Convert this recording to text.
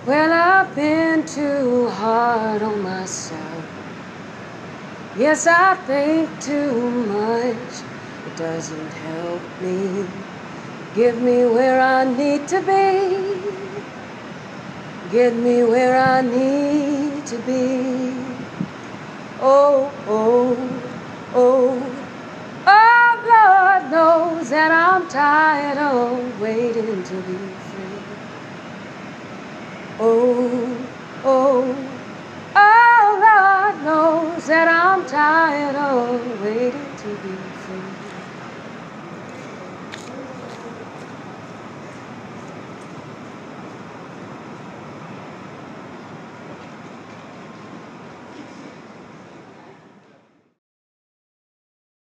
Well, I've been too hard on myself. Yes, I think too much. It doesn't help me. Get me where I need to be. Get me where I need to be. Oh, oh, oh. Oh, Lord knows that I'm tired of waiting to be free. Oh, oh, oh, Lord knows that I'm tired of waiting to be free.